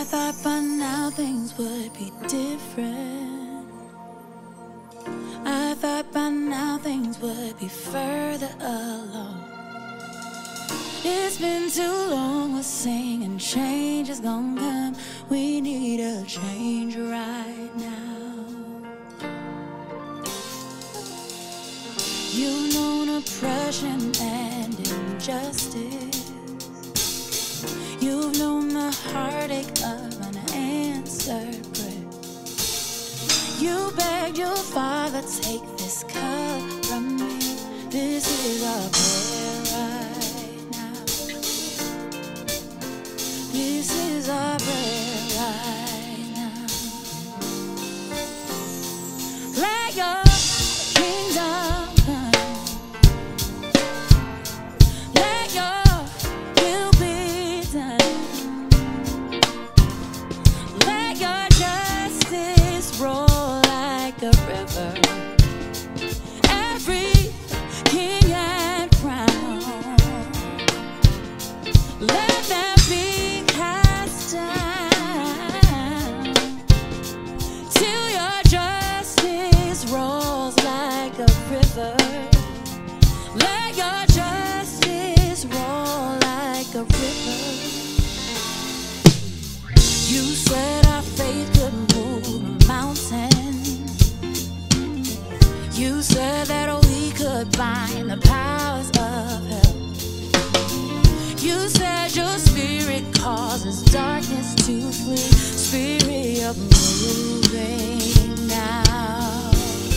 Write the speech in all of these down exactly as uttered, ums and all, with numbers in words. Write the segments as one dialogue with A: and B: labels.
A: I thought by now things would be different. I thought by now things would be further along. It's been too long, we're singing, change is gonna come. We need a change right now. You've known oppression and injustice. You've known the heartache of unanswered prayer. You begged your father, take this cup from me. This is our prayer right now. This is our prayer right now. Let your kingdom come. Let your will be done. Let your justice roll like a river. Every king and crown, let them be cast down till your justice rolls like a river. Let your justice roll like a river. You said our faith could move a mountain. You said that we could bind the powers of hell. You said your spirit causes darkness to flee. Spirit of moving now.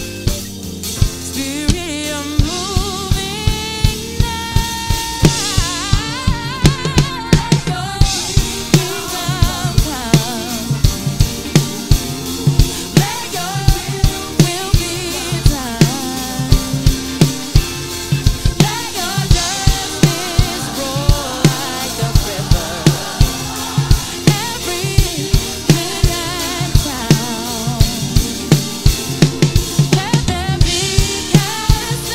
A: Spirit of moving now. Your kingdom come. Let your will be done. Let your justice roll like a river. Every king and crown, let them be cast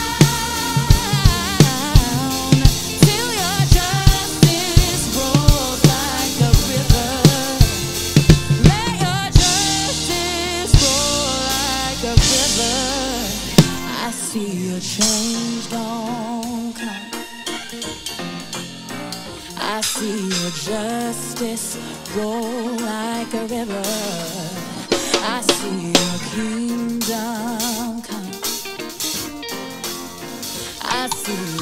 A: down till your justice rolls like a river. Let your justice roll like a river. I see a change gon' come. I see your justice roll like a river. I see your kingdom come. I see